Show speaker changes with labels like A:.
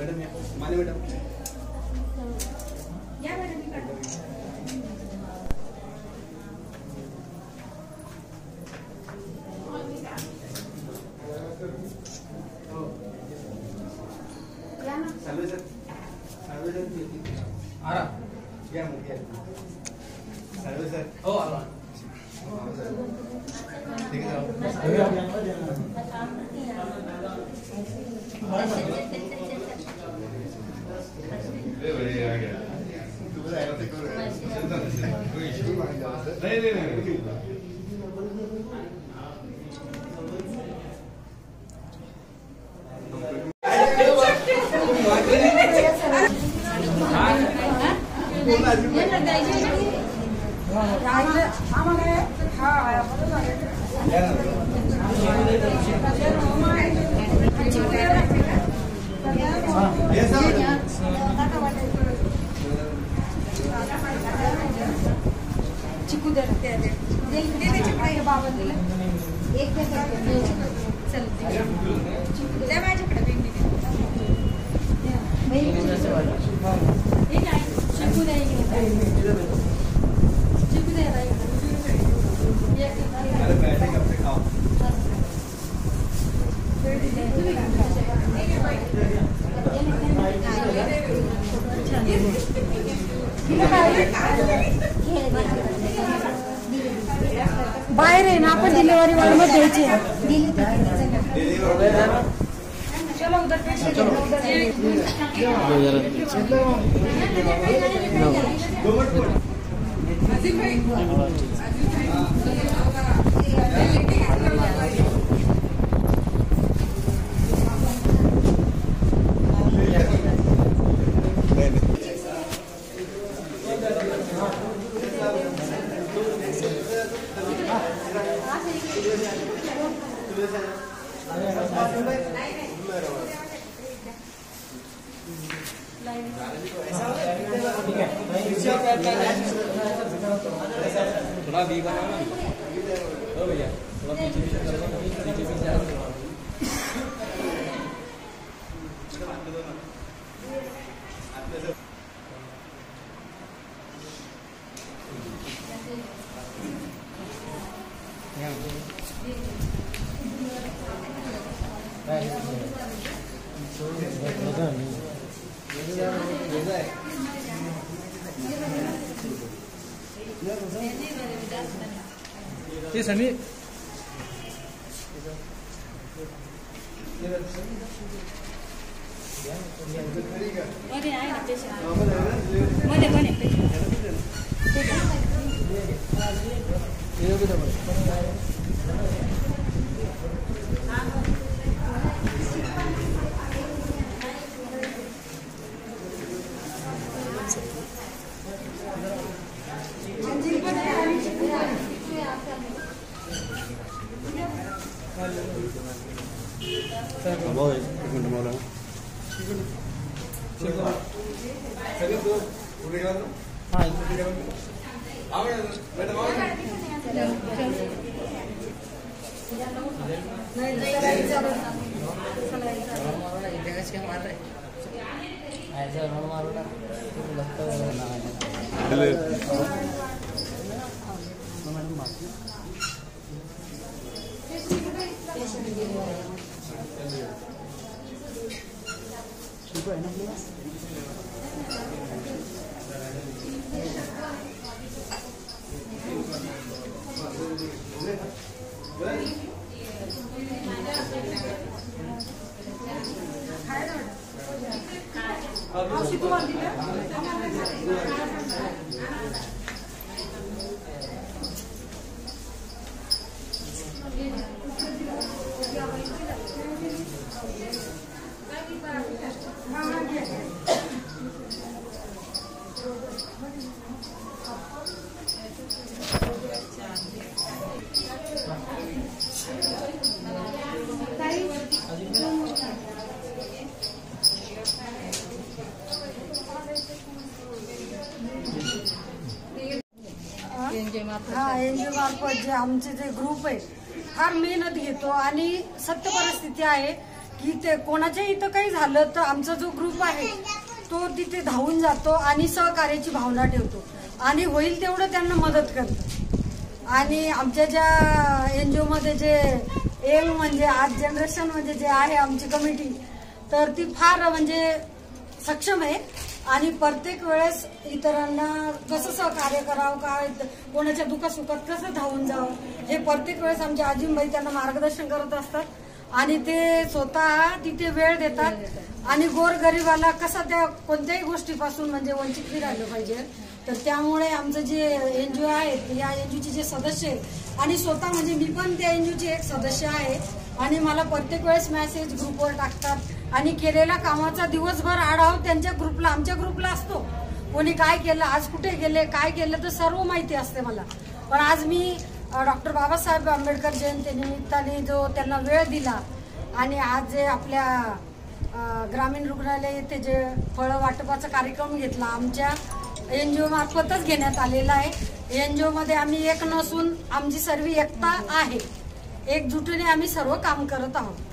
A: Madam Mane madam
B: या madam
A: survey sir आ रहा या मुझे सर्वे सर हो आ रहा ठीक है ले आ गया तू बताया नहीं
B: चिकू दे चिकू बाबा दिला एक चल दे माझ्याकडे चिकू दे चिकू दे बाहेर आहे ना आपण डिलिव्हरी वाले मध्ये द्यायची चलो उधर
A: थोड़ा भी बना ना ओ भैया थोड़ा पीछे ये सनी मध्ये आहे ना पेशंट मध्ये पण आहे एनजीओ मार्फत जे आमचे जे ग्रुप आहे फार मेहनत घेतो आणि सत्य परिस्थिती आहे
B: की ते कोणाच्या इथं काही झालं तर आमचा जो ग्रुप आहे तो तिथे धावून जातो आणि सहकार्याची भावना ठेवतो आणि होईल तेवढं त्यांना मदत करतो. आणि आमच्या ज्या NGO मध्ये जे एम म्हणजे आज जनरेशन म्हणजे जे आहे आमची कमिटी, तर ती फार म्हणजे सक्षम आहे आणि प्रत्येक वेळेस इतरांना कसं सहकार्य करावं, काय कोणाच्या दुःखसुखात कसं धावून जावं हे प्रत्येक वेळेस आमचे अजिमबाई त्यांना मार्गदर्शन करत असतात. आणि ते स्वतः तिथे वेळ देतात आणि गोरगरिबाला कसा त्या कोणत्याही गोष्टीपासून म्हणजे वंचित नाही राहिलं पाहिजे. तर त्यामुळे आमचं जे NGO आहेत, या NGOचे जे सदस्य आहेत आणि स्वतः म्हणजे मी पण त्या NGOची एक सदस्य आहे आणि मला प्रत्येक वेळेस मेसेज ग्रुपवर टाकतात आणि केलेल्या कामाचा दिवसभर आढावा त्यांच्या ग्रुपला आमच्या ग्रुपला असतो. कोणी काय केलं, आज कुठे गेले, काय केलं तर सर्व माहिती असते मला. पण आज मी डॉक्टर बाबासाहेब आंबेडकर जयंतीनिमित्ताने जो त्यांना वेळ दिला आणि आज जे आपल्या ग्रामीण रुग्णालय येथे जे फळं वाटपाचा कार्यक्रम घेतला आमच्या NGO मार्फतच घेण्यात आलेला आहे. NGO मध्ये आम्ही एक नसून आमची सर्व एकता आहे, एकजुटीने आम्ही सर्व काम करत आहोत.